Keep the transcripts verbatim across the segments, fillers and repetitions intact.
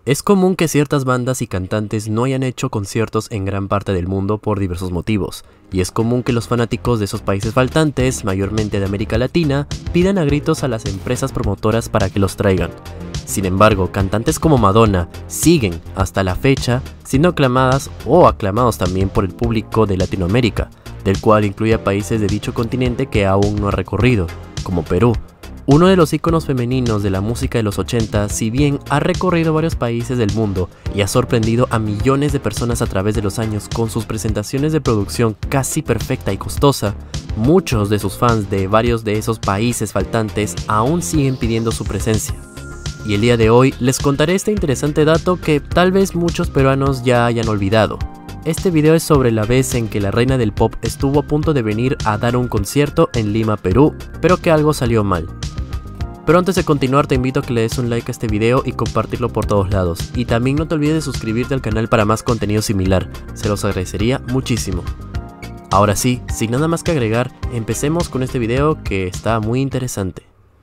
Es común que ciertas bandas y cantantes no hayan hecho conciertos en gran parte del mundo por diversos motivos, y es común que los fanáticos de esos países faltantes, mayormente de América Latina, pidan a gritos a las empresas promotoras para que los traigan. Sin embargo, cantantes como Madonna siguen, hasta la fecha, siendo aclamadas o aclamados también por el público de Latinoamérica, del cual incluye a países de dicho continente que aún no ha recorrido, como Perú. Uno de los íconos femeninos de la música de los ochenta, si bien ha recorrido varios países del mundo y ha sorprendido a millones de personas a través de los años con sus presentaciones de producción casi perfecta y costosa, muchos de sus fans de varios de esos países faltantes aún siguen pidiendo su presencia. Y el día de hoy les contaré este interesante dato que tal vez muchos peruanos ya hayan olvidado. Este video es sobre la vez en que la reina del pop estuvo a punto de venir a dar un concierto en Lima, Perú, pero que algo salió mal. Pero antes de continuar te invito a que le des un like a este video y compartirlo por todos lados. Y también no te olvides de suscribirte al canal para más contenido similar, se los agradecería muchísimo. Ahora sí, sin nada más que agregar, empecemos con este video que está muy interesante.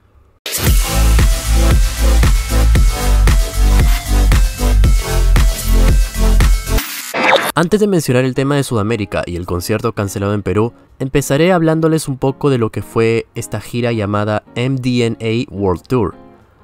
Antes de mencionar el tema de Sudamérica y el concierto cancelado en Perú, empezaré hablándoles un poco de lo que fue esta gira llamada M D N A World Tour.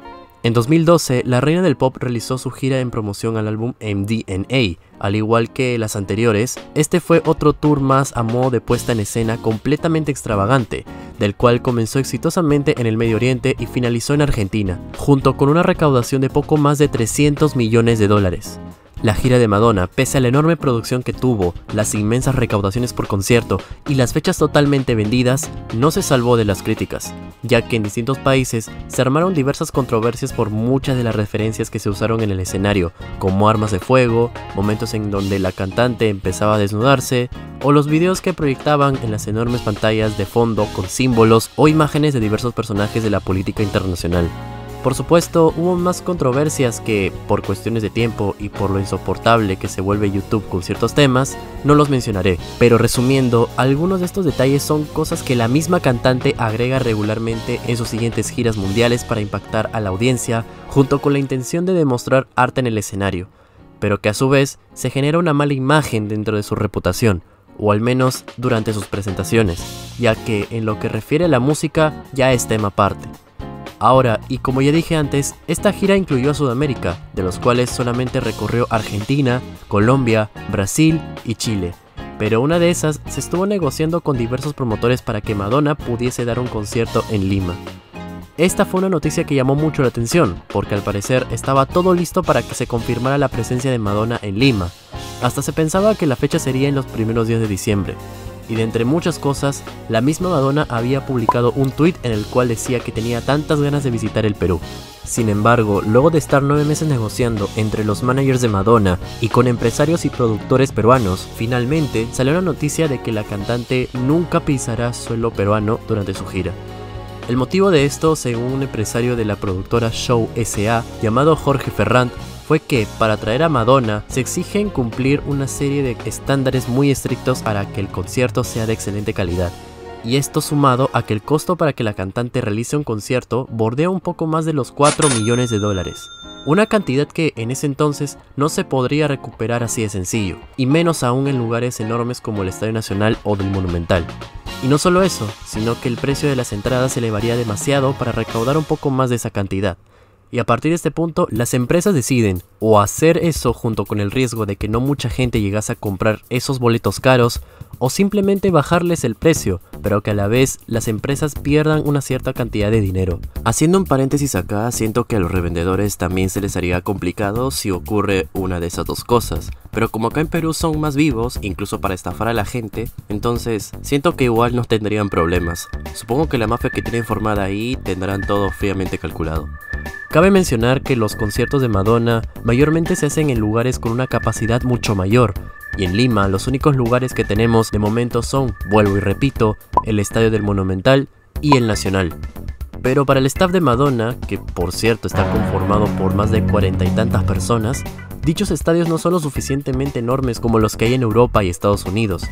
En dos mil doce, la reina del pop realizó su gira en promoción al álbum M D N A. Al igual que las anteriores, este fue otro tour más a modo de puesta en escena completamente extravagante, del cual comenzó exitosamente en el Medio Oriente y finalizó en Argentina, junto con una recaudación de poco más de trescientos millones de dólares. La gira de Madonna, pese a la enorme producción que tuvo, las inmensas recaudaciones por concierto y las fechas totalmente vendidas, no se salvó de las críticas, ya que en distintos países se armaron diversas controversias por muchas de las referencias que se usaron en el escenario, como armas de fuego, momentos en donde la cantante empezaba a desnudarse, o los videos que proyectaban en las enormes pantallas de fondo con símbolos o imágenes de diversos personajes de la política internacional. Por supuesto, hubo más controversias que, por cuestiones de tiempo y por lo insoportable que se vuelve YouTube con ciertos temas, no los mencionaré. Pero resumiendo, algunos de estos detalles son cosas que la misma cantante agrega regularmente en sus siguientes giras mundiales para impactar a la audiencia, junto con la intención de demostrar arte en el escenario, pero que a su vez se genera una mala imagen dentro de su reputación, o al menos durante sus presentaciones, ya que en lo que refiere a la música ya es tema aparte. Ahora, y como ya dije antes, esta gira incluyó a Sudamérica, de los cuales solamente recorrió Argentina, Colombia, Brasil y Chile. Pero una de esas se estuvo negociando con diversos promotores para que Madonna pudiese dar un concierto en Lima. Esta fue una noticia que llamó mucho la atención, porque al parecer estaba todo listo para que se confirmara la presencia de Madonna en Lima. Hasta se pensaba que la fecha sería en los primeros días de diciembre. Y de entre muchas cosas, la misma Madonna había publicado un tweet en el cual decía que tenía tantas ganas de visitar el Perú. Sin embargo, luego de estar nueve meses negociando entre los managers de Madonna y con empresarios y productores peruanos, finalmente salió la noticia de que la cantante nunca pisará suelo peruano durante su gira. El motivo de esto, según un empresario de la productora Show S A llamado Jorge Ferrand, fue que para traer a Madonna se exigen cumplir una serie de estándares muy estrictos para que el concierto sea de excelente calidad. Y esto sumado a que el costo para que la cantante realice un concierto bordea un poco más de los cuatro millones de dólares. Una cantidad que en ese entonces no se podría recuperar así de sencillo, y menos aún en lugares enormes como el Estadio Nacional o del Monumental. Y no solo eso, sino que el precio de las entradas se elevaría demasiado para recaudar un poco más de esa cantidad. Y a partir de este punto, las empresas deciden o hacer eso junto con el riesgo de que no mucha gente llegase a comprar esos boletos caros, o simplemente bajarles el precio, pero que a la vez las empresas pierdan una cierta cantidad de dinero. Haciendo un paréntesis acá, siento que a los revendedores también se les haría complicado si ocurre una de esas dos cosas, pero como acá en Perú son más vivos, incluso para estafar a la gente, entonces siento que igual no tendrían problemas. Supongo que la mafia que tienen formada ahí tendrán todo fríamente calculado. Cabe mencionar que los conciertos de Madonna mayormente se hacen en lugares con una capacidad mucho mayor, y en Lima los únicos lugares que tenemos de momento son, vuelvo y repito, el Estadio del Monumental y el Nacional. Pero para el staff de Madonna, que por cierto está conformado por más de cuarenta y tantas personas, dichos estadios no son lo suficientemente enormes como los que hay en Europa y Estados Unidos.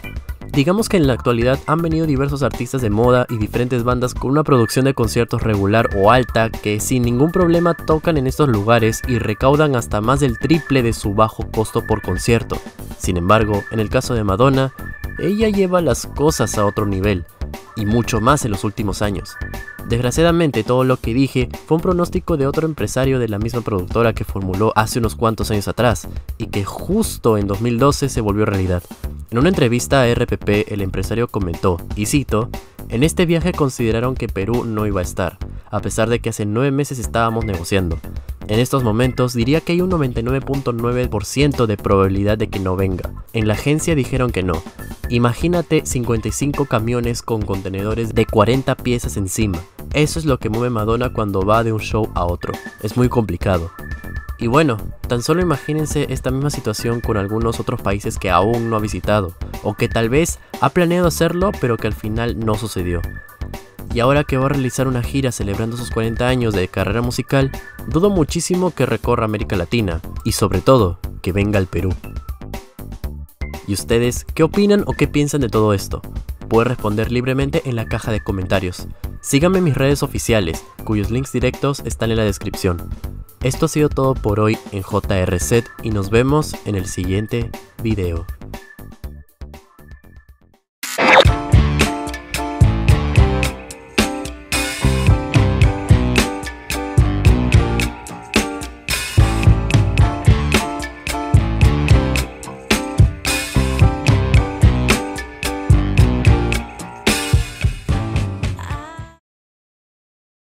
Digamos que en la actualidad han venido diversos artistas de moda y diferentes bandas con una producción de conciertos regular o alta que sin ningún problema tocan en estos lugares y recaudan hasta más del triple de su bajo costo por concierto. Sin embargo, en el caso de Madonna, ella lleva las cosas a otro nivel, y mucho más en los últimos años. Desgraciadamente todo lo que dije fue un pronóstico de otro empresario de la misma productora que formuló hace unos cuantos años atrás, y que justo en dos mil doce se volvió realidad. En una entrevista a R P P, el empresario comentó, y cito: "En este viaje consideraron que Perú no iba a estar, a pesar de que hace nueve meses estábamos negociando. En estos momentos diría que hay un noventa y nueve punto nueve por ciento de probabilidad de que no venga. En la agencia dijeron que no. Imagínate cincuenta y cinco camiones con contenedores de cuarenta piezas encima. Eso es lo que mueve Madonna cuando va de un show a otro. Es muy complicado". Y bueno, tan solo imagínense esta misma situación con algunos otros países que aún no ha visitado, o que tal vez ha planeado hacerlo pero que al final no sucedió. Y ahora que va a realizar una gira celebrando sus cuarenta años de carrera musical, dudo muchísimo que recorra América Latina, y sobre todo, que venga al Perú. ¿Y ustedes qué opinan o qué piensan de todo esto? Pueden responder libremente en la caja de comentarios. Síganme en mis redes oficiales, cuyos links directos están en la descripción. Esto ha sido todo por hoy en J R Z y nos vemos en el siguiente video.